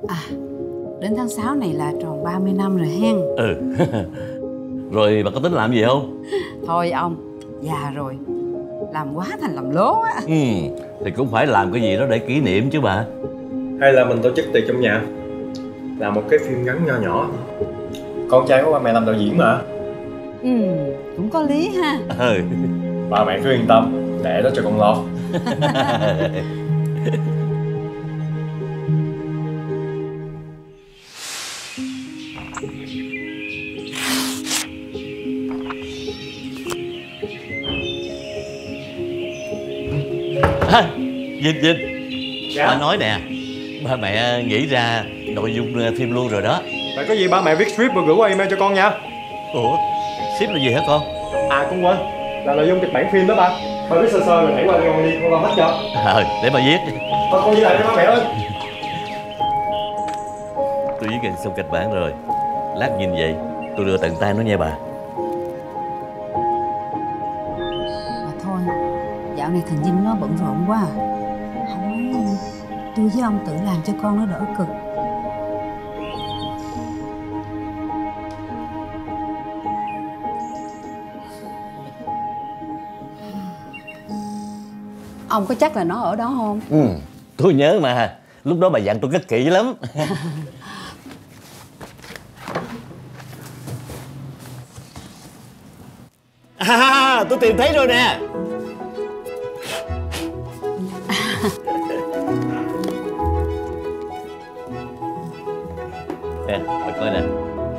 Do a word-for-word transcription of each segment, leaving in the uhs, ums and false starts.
À, đến tháng sáu này là tròn ba mươi năm rồi hen. Ừ. Rồi bà có tính làm gì không? Thôi ông, già rồi, làm quá thành làm lố á. Ừ, thì cũng phải làm cái gì đó để kỷ niệm chứ bà. Hay là mình tổ chức tiệc trong nhà, làm một cái phim ngắn nho nhỏ. Con trai của ba mẹ làm đạo diễn mà. Ừ, cũng có lý ha. Ừ. Ba mẹ cứ yên tâm, để đó cho con lo. À, Vinh, Vinh. Dạ? Bà nói nè, ba mẹ nghĩ ra nội dung phim luôn rồi đó. Vậy có gì ba mẹ viết script và gửi qua email cho con nha. Ủa, script là gì hả con? À con quên, là nội dung kịch bản phim đó ba. Ba viết sơ sơ rồi đẩy qua cho con đi, con lo hết cho. Ờ, để bà viết. Thôi con đi lại cho ba mẹ ơi. Tôi viết gần xong kịch bản rồi. Lát nhìn vậy, tôi đưa tận tay nó nha bà. Mà thôi, dạo này thằng Vinh nó bận rộn quá à. Không nói tôi với ông tự làm cho con nó đỡ cực. Ông có chắc là nó ở đó không? Ừ, tôi nhớ mà. Lúc đó bà dặn tôi rất kỹ lắm. À, tôi tìm thấy rồi nè. Nè, bà coi nè.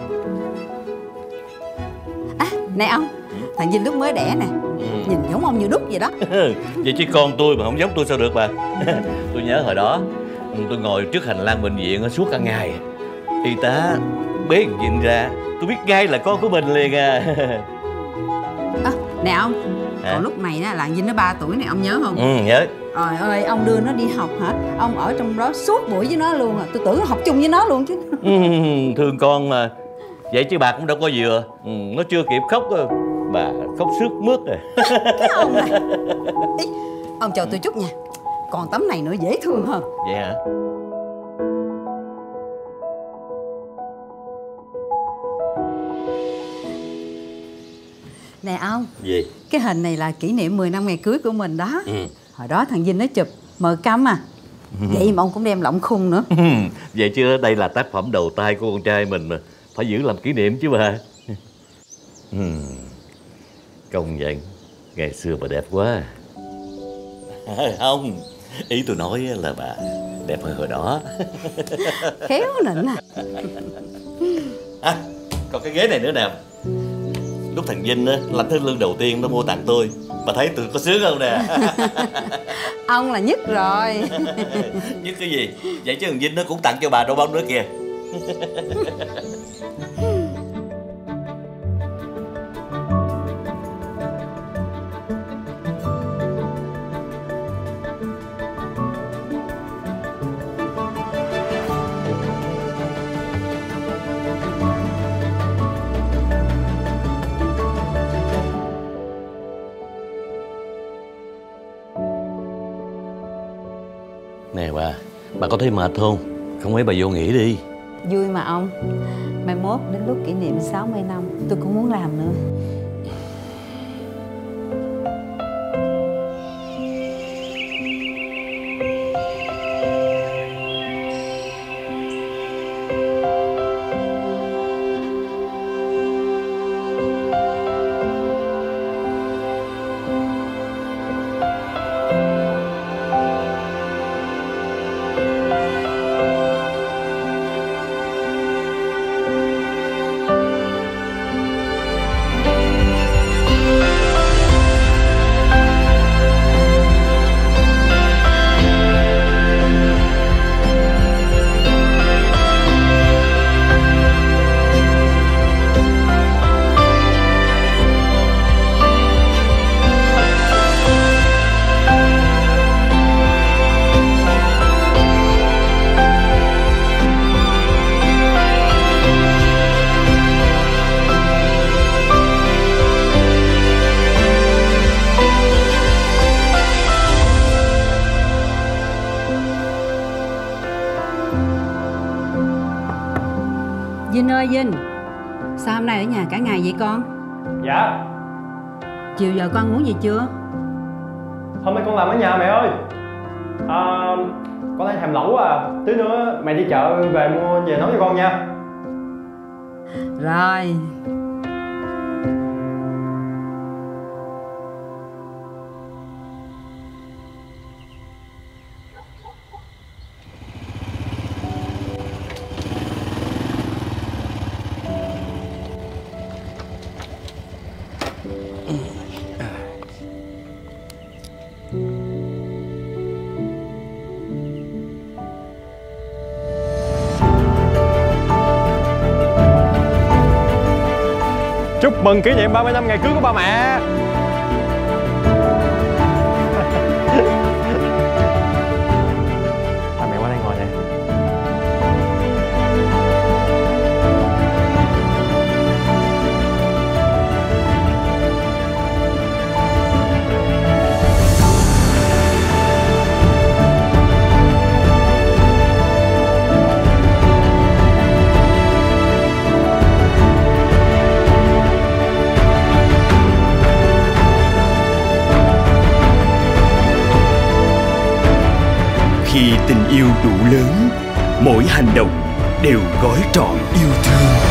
À, nè ông, thằng Vinh lúc mới đẻ nè. Ừ. Nhìn giống ông như đúc vậy đó. Vậy chứ con tôi mà không giống tôi sao được bà. Tôi nhớ hồi đó tôi ngồi trước hành lang bệnh viện suốt cả ngày. Y tá bế thằng Vinh ra, tôi biết ngay là con của mình liền à. À, nè ông, Hả? còn lúc này là Vinh nó ba tuổi này, ông nhớ không? Ừ, nhớ. Trời ơi, ông đưa nó đi học hả? Ông ở trong đó suốt buổi với nó luôn à. Tôi tưởng học chung với nó luôn chứ. Ừ, thương con mà. Vậy chứ bà cũng đâu có vừa. Ừ, nó chưa kịp khóc bà khóc sướt mướt rồi. Cái ông này. Ý, ông chờ tôi chút nha. Còn tấm này nữa dễ thương hơn. Vậy hả? Nè ông. Gì? Cái hình này là kỷ niệm mười năm ngày cưới của mình đó. Ừ. Hồi đó thằng Vinh nó chụp mờ căm à. Vậy mà ông cũng đem lọng khung nữa. Vậy chứ đây là tác phẩm đầu tay của con trai mình mà. Phải giữ làm kỷ niệm chứ bà. Công nhận ngày xưa bà đẹp quá. Không, ý tôi nói là bà đẹp hơn hồi đó. Khéo nịnh à. À, còn cái ghế này nữa nè. Lúc thằng Vinh á lãnh tháng lương đầu tiên nó mua tặng tôi. Bà thấy tôi có sướng không nè? Ông là nhất rồi. Nhất cái gì? Vậy chứ thằng Vinh nó cũng tặng cho bà đôi bông nữa kìa. Nè bà, bà có thấy mệt không? Không mấy bà vô nghỉ đi. Vui mà ông. Mai mốt đến lúc kỷ niệm sáu mươi năm tôi cũng muốn làm nữa. ơi Vinh, sao hôm nay ở nhà cả ngày vậy con? Dạ. Chiều giờ con ăn uống gì chưa? Hôm nay con làm ở nhà mẹ ơi. À, con thấy thèm lẩu à. Tí nữa mẹ đi chợ về mua về nấu cho con nha. Rồi. Chúc mừng kỷ niệm ba mươi năm ngày cưới của ba mẹ. Ba mẹ qua đây ngồi nè. Khi tình yêu đủ lớn, mỗi hành động đều gói trọn yêu thương.